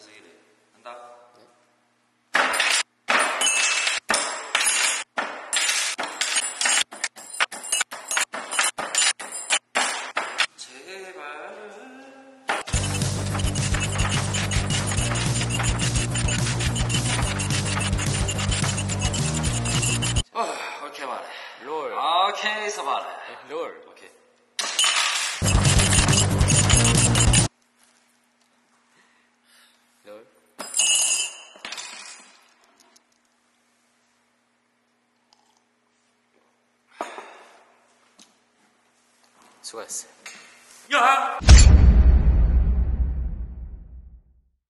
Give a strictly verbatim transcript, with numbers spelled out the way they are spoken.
민석이 래 한다. 네. 제발. 어, 오케이 말해. 롤. 오케이 서 말해. 롤. 오케이. 롤. 수고했어요. 야!